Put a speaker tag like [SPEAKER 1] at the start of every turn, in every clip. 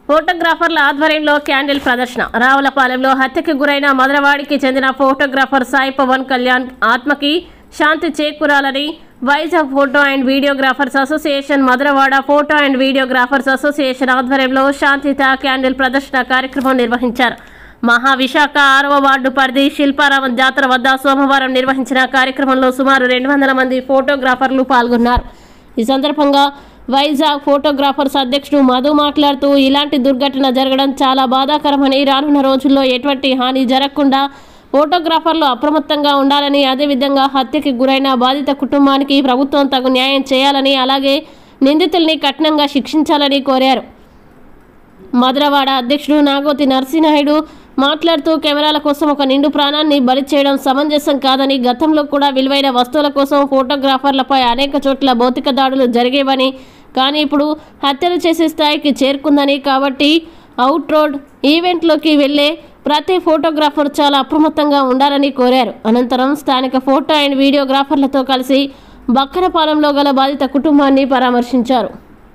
[SPEAKER 1] ఫోటోగ్రాఫర్ల ఆధ్వర్యంలో క్యాండిల్ ప్రదర్శన. రావులపాలెంలో హత్యకు గురైన మదరవాడికి చెందిన ఫోటోగ్రాఫర్ సాయి పవన్ కళ్యాణ్ ఆత్మకి శాంతి చేకూరాలని Vizag photo and videographers association, Madhurawada photo and videographers association ఆధ్వర్యంలో శాంతిత క్యాండిల్ ప్రదర్శన కార్యక్రమం నిర్వహించారు. మహావిశాఖ 6వ వార్డు పరిధి శిల్పారామం జాతర వద్ద సోమవారం నిర్వహించిన కార్యక్రమంలో సుమారు 200 మంది ఫోటోగ్రాఫర్లు పాల్గొన్నారు. ఈ సందర్భంగా వైజాగ్ ఫోటోగ్రాఫర్స్ అధ్యక్షుడు మధు మాట్లాడుతూ, ఇలాంటి దుర్ఘటన జరగడం చాలా బాధాకరమని, రానున్న రోజుల్లో ఎటువంటి హాని జరగకుండా ఫోటోగ్రాఫర్లు అప్రమత్తంగా ఉండాలని, అదేవిధంగా హత్యకి గురైన బాధిత కుటుంబానికి ప్రభుత్వం తగు న్యాయం చేయాలని, అలాగే నిందితుల్ని కఠినంగా శిక్షించాలని కోరారు. మదరవాడ అధ్యక్షుడు నాగోతి నరసింహాయుడు మాట్లాడుతూ, కెమెరాల కోసం ఒక నిండు ప్రాణాన్ని బలి చేయడం సమంజసం కాదని, గతంలో కూడా విలువైన వస్తువుల కోసం ఫోటోగ్రాఫర్లపై అనేక చోట్ల భౌతిక దాడులు జరిగేవని, కానీ ఇప్పుడు హత్యలు చేసే స్థాయికి చేరుకుందని, కాబట్టి అవుట్ రోడ్ ఈవెంట్లోకి వెళ్లే ప్రతి ఫోటోగ్రాఫర్ చాలా అప్రమత్తంగా ఉండాలని కోరారు. అనంతరం స్థానిక ఫోటో అండ్ వీడియోగ్రాఫర్లతో కలిసి బక్కనపాలెంలో గల బాధిత కుటుంబాన్ని పరామర్శించారు.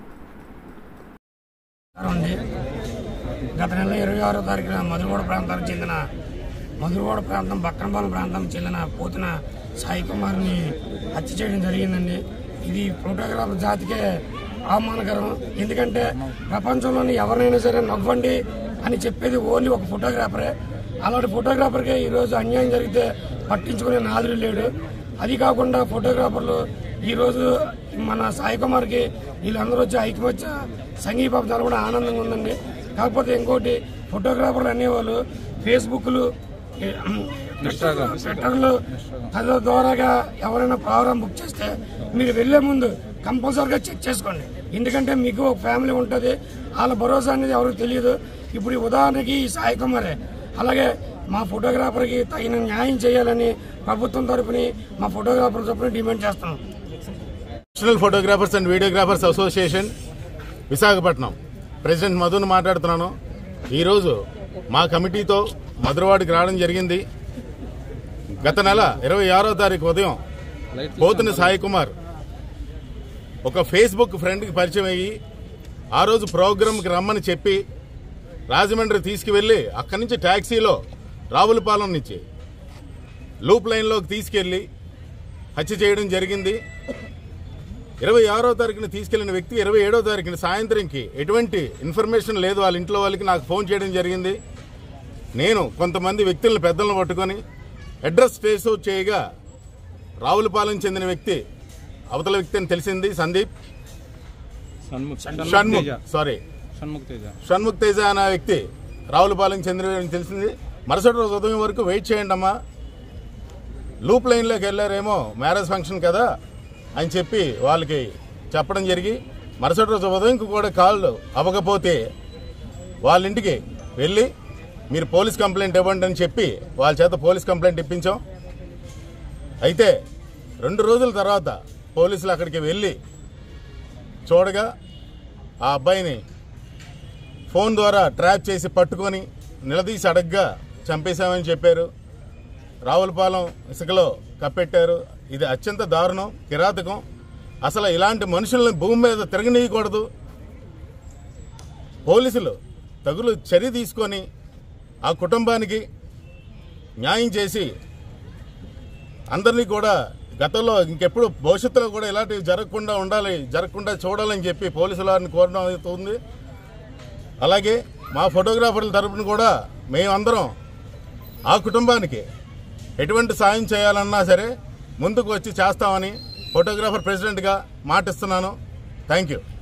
[SPEAKER 2] గత నెల 26వ తారీఖున మధురవాడ ప్రాంతం బక్కనపాలెం ప్రాంతానికి చెందిన పోతున సాయి కుమార్ని హత్య చేయడం జరిగిందండి. ఇది ఫోటోగ్రాఫర్ జాతికే అవమానకరం. ఎందుకంటే ప్రపంచంలోని ఎవరినైనా సరే నవ్వండి అని చెప్పేది ఓన్లీ ఒక ఫోటోగ్రాఫరే. అలాంటి ఫోటోగ్రాఫర్కే ఈరోజు అన్యాయం జరిగితే పట్టించుకునే నాదుడు లేడు. అది కాకుండా ఫోటోగ్రాఫర్లు ఈరోజు మన సాయి కుమార్కి వీళ్ళందరూ వచ్చి ఐక్యమత్య సంఘీభావం కూడా ఆనందంగా ఉందండి. కాకపోతే ఇంకోటి, ఫోటోగ్రాఫర్లు అనేవాళ్ళు ఫేస్బుక్లు, ట్విట్టర్లు తదితర ద్వారాగా ఎవరైనా ప్రోగ్రామ్ బుక్ చేస్తే మీరు వెళ్లే ముందు కంపల్సరీగా చెక్ చేసుకోండి. ఎందుకంటే మీకు ఒక ఫ్యామిలీ ఉంటుంది, వాళ్ళ భరోసా అనేది ఎవరికి తెలియదు. ఇప్పుడు ఉదాహరణకి ఈ సాయి కుమారే, అలాగే మా ఫోటోగ్రాఫర్కి తగిన న్యాయం చేయాలని ప్రభుత్వం తరఫుని మా ఫోటోగ్రాఫర్ తరఫున డిమాండ్ చేస్తున్నాం.
[SPEAKER 3] National photographers and videographers association Visakhapatnam president మధును మాట్లాడుతున్నాను. ఈరోజు మా కమిటీతో మధురవాడికి రావడం జరిగింది. గత నెల 26వ తారీఖు ఉదయం పోతున్న సాయి కుమార్ ఒక ఫేస్బుక్ ఫ్రెండ్కి పరిచయం అయ్యి ఆ రోజు ప్రోగ్రాంకి రమ్మని చెప్పి రాజమండ్రి తీసుకువెళ్లి అక్కడి నుంచి ట్యాక్సీలో రావులపాలెం నుంచి లూప్ లైన్లోకి తీసుకెళ్లి హత్య చేయడం జరిగింది. 26వ తారీఖున తీసుకెళ్లిన వ్యక్తి 27వ తారీఖున సాయంత్రంకి ఎటువంటి ఇన్ఫర్మేషన్ లేదు వాళ్ళ ఇంట్లో వాళ్ళకి నాకు ఫోన్ చేయడం జరిగింది. నేను కొంతమంది వ్యక్తులను పెద్దలను పట్టుకొని అడ్రస్ ట్రేస్ అవుట్ చేయగా రావులపాలెం చెందిన వ్యక్తి అవతల వ్యక్తి అని తెలిసింది. సందీప్ షణ్ముఖ్ తేజ అనే వ్యక్తి రావులపాలెం చెందిన తెలిసింది. మరుసటి రోజు ఉదయం వరకు వెయిట్ చేయండి అమ్మా, లూప్ లైన్లోకి వెళ్ళారేమో మ్యారేజ్ ఫంక్షన్ కదా అని చెప్పి వాళ్ళకి చెప్పడం జరిగి, మరుసటి రోజు ఉదయంకి కూడా కాల్ అవ్వకపోతే వాళ్ళ ఇంటికి వెళ్ళి మీరు పోలీస్ కంప్లైంట్ ఇవ్వండి అని చెప్పి వాళ్ళ చేత పోలీస్ కంప్లైంట్ ఇప్పించాం. అయితే 2 రోజుల తర్వాత పోలీసులు అక్కడికి వెళ్ళి చూడగా ఆ అబ్బాయిని ఫోన్ ద్వారా ట్రాప్ చేసి పట్టుకొని నిలదీసి అడగ్గా చంపేశామని చెప్పారు. రావులపాలెం ఇసుకలో కప్పెట్టారు. ఇది అత్యంత దారుణం, కిరాతకం. అసలు ఇలాంటి మనుషుల్ని భూమి మీద తిరగనీయకూడదు. పోలీసులు తగులు చర్య తీసుకొని ఆ కుటుంబానికి న్యాయం చేసి అందరినీ కూడా గతంలో ఇంకెప్పుడు భవిష్యత్తులో కూడా ఇలాంటివి జరగకుండా చూడాలని చెప్పి పోలీసుల వారిని కోరడం అవుతుంది. అలాగే మా ఫోటోగ్రాఫర్ల తరపున కూడా మేమందరం ఆ కుటుంబానికి ఎటువంటి సాయం చేయాలన్నా సరే ముందుకు వచ్చి చేస్తామని ఫోటోగ్రాఫర్ ప్రెసిడెంట్గా మాటిస్తున్నాను. Thank you.